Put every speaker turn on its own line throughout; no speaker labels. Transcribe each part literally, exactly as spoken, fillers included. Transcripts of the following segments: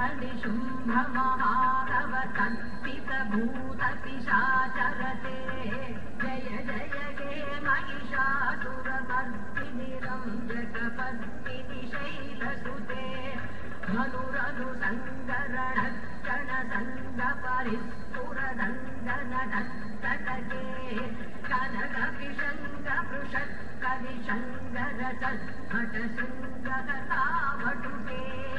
शुम्भमहारवतर्पितभूतपिशाचरते जय जय हे महिषासुरमर्दिनि रम्यकपर्दिनि शैलसुते धनुरनुसङ्गरणक्षणसङ्गपरिस्फुरदङ्गनटके कनकविशङ्गपृषत्कविशङ्गरसद्भटशृङ्गकथावटुके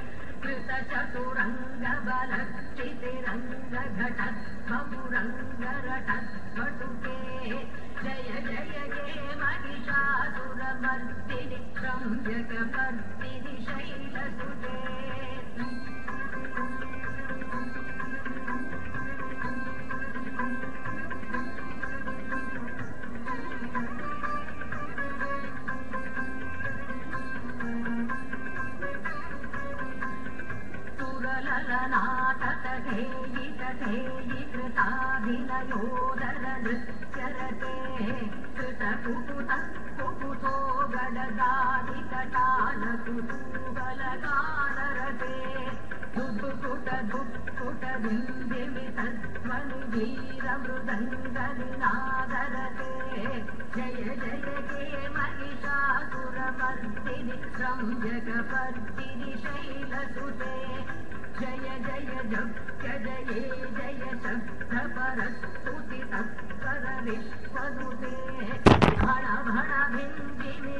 कृतचतुरङ्गबलक्षितिरङ्गघटद्भुरङ्गरटद्भटुके जय जय हे महिषासुरमर्दिनि रम्यकपर्दिनि शैलसुते ललनाथतधेयि तधेयि कृताभिनयोदर नृत्यरते कृतकुकुतः कुकुतो गडगादिकटालकुतूहलगानरते दुद्दुकुट दुक्कुट बिम्बिमितध्वनिधीरमृदङ्गनिनादरते जय जय हे महिषासुरमर्दिनि रम्यकपर्दिनि शैलसुते जय जय जप्य जये जय शब्दपरस्तुतितत्पर विश्वनुते भण भण भिन्दिनि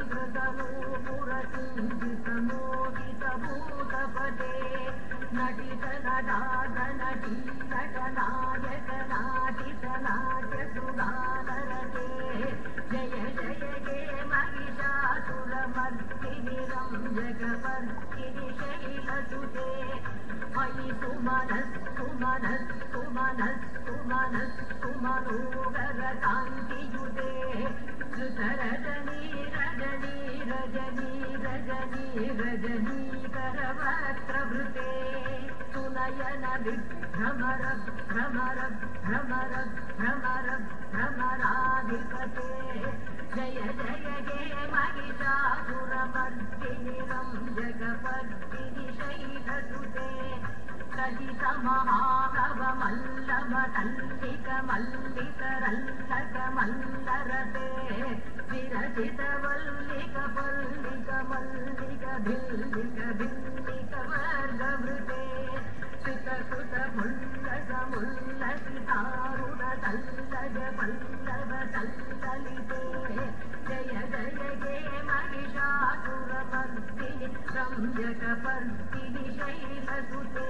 भिङ्गृतनूपुरसिंहितमोदितभूतपते नटित नटाद नटी नटनायक नाटित नाट्यसुगानरते जय जय हे महिषासुरमर्दिनि रम्यकपर्दिनि शैलसुते मयि सुमनस्सु मनस्सु मनस्सु मनस्सु मनोगरकान्तियुते श्रुतरजनी रजनी रजनी रजनी रजनीकरवक्त्रवृते सुनयन विभ्रमर भ्रमर भ्रमर भ्रमर भ्रमराधिपते जय जय हे महिषासुरमर्दिनि रम्यकपर्दिनि शैलसुते कथित महाभवमल्लभ तल्लिक मल्लिकरल्लक मल्लरते विरचित वल्लिक पल्लिक मल्लिक भिल्लिक भिल्लिक वर्गवृते सुत सुत मुल्लस मुल्लसितारुण तल्लज पल्लव तल्ललिते जय जय हे महिषासुरमर्दिनि रम्यकपर्दिनि शैलसुते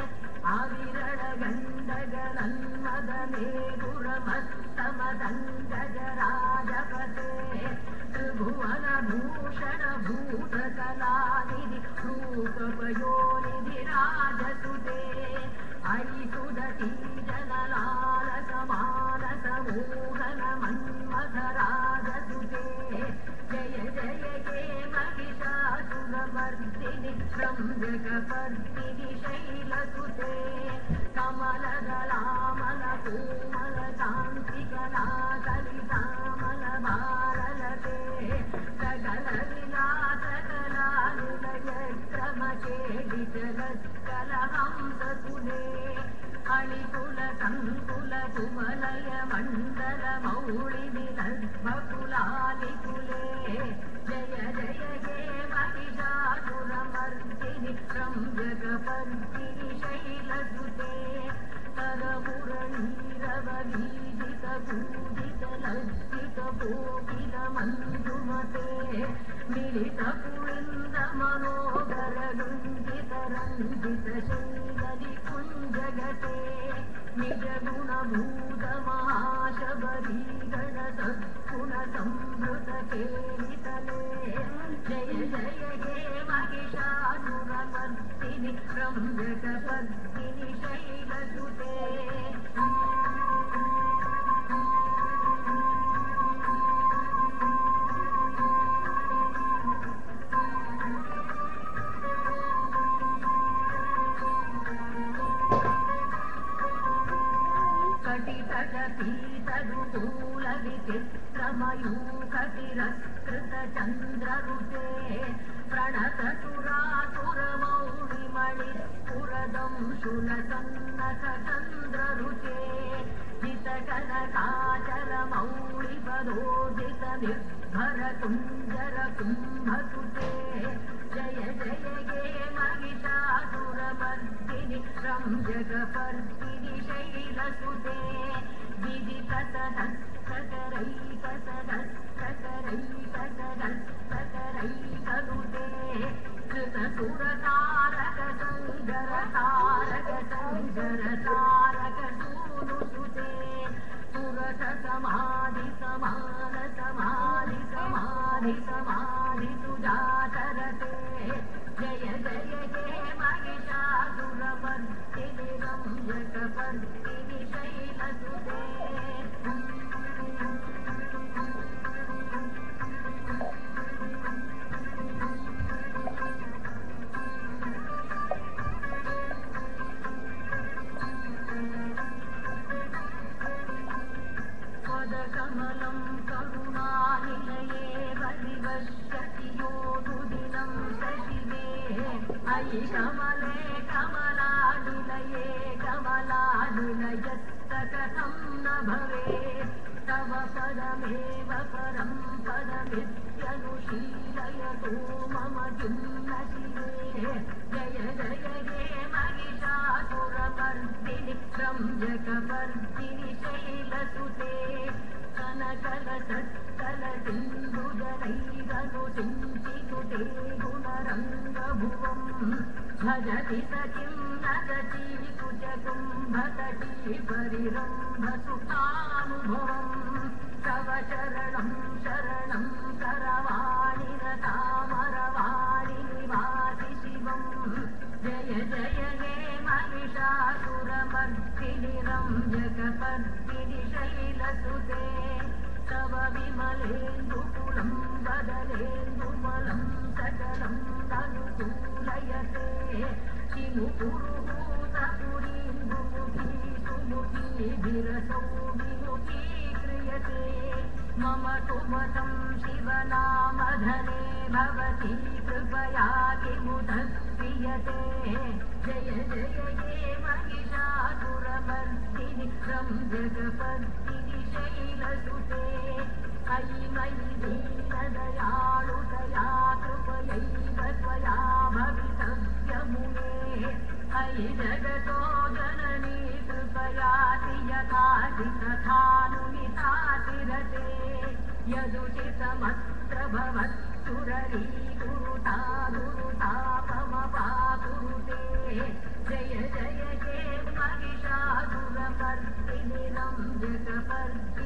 आविरणगण्डगनन्मदमेधुरमस्तमदङ्गजराजपते त्रिभुवनभूषणभूतकलानिधि रूपपयोनिधिराजसुते अयि सुदती जनलालसमानसमोहनमन्मथराजसुते जय जय हे महिषासुरमर्दिनि रम्यकपर्दिनि शैलसुते कमलदलामलकोमलकान्तिकलाकलितामलभारलते सकलविलासकलानिलयक्रमचेडिचलत्कलहंसकुले अणिकुलसङ्कुलकुवलय मण्डलमौळिनिलद्भकुलालिकुले जय जय हे महिषासुरमर्दिनि रम्यकपर्दिनि शैलसुते तरमुरणीरवधीजितपूजितलज्जितकोकिलमञ्जुमते मिलितपुलिन्दमनोहरगुञ्जितरञ्जितशैलनिकुञ्जगते निजगुणभूतमहाशबरीगणसद्गुणसंवृतकेलितले जय जय हे महिषासुरमर्दिनि रम्यकपर्दिनि शैलसुते कटितटपीतदुकूलविचित्रमयूखतिरस्कृतचन्द्ररुते प्रणतसुरासुरमौलिमणिस्फुर शूलसन्नखचन्द्ररुचे जितकनकाचलमौलिपदोदितनिर्भरकुञ्जरकुम्भसुते जय जय हे महिषासुरमर्दिनि रंजकपर्दिनि शैलसुते विदितसहस्रकरैकसहस्रकरैकसहस्रकरैकनुते कृतसुरतारक सङ्गरतारक सङ्गरतारक सूनुसुते सुरथ समाधि समान समाधि समाधि समाधि सुजातरते जय जय हे महिषासुरमर्दिनि रंजकपर्दिनि शैलसुते पदकमलं करुणानिलये परिवश्यति योधुदिनं सशिवे अयि कमले कमलानिलये कमलानिलयस्तकथं न भवेत् तव पदमेव परं पदमित्यनुशीलयतु मम किं न शिवे जय जय हे महिषासुरमर्दिनि रंजकपर्दिनि शैलसुते कनकलसत्कलसिन्धुजनैरनुसिञ्चिनुते गुणरङ्गभुवम् भजति स किं न गतीकुचकुम्भतटी परिरम्भसुखानुभवम् तव शरणं शरणं करवाणि रतामरवाणि निवासि शिवम् जय जय हे महिषासुरमर्दिनि रंजकपर्दिनि शैलसुते तव विमलेन्दुकुलं बदलेन्दुमलं सकलं तनुकूलयते किमु पुरुहूतपुरीन्दुमुखी सुमुखी विरसौ विमुखीक्रियते मम सुमतं शिवनामधने भवती कृपया किमुतः क्रियते जय जय हे महिषासुरमर्दिनि रंजकपर्दिनि शैलसुते अयि मयि दीनदयालुतया कृपयैव त्वया भवितव्यमुने अयि जगतो जननी कृपयाति यथासि तथानुमितातिरते यदुचितमत्र भवत्सुररी गुरुता गुरुतापमपाकुरुते जय जय हे महिषासुरमर्दिनि रंजकपर्दिनि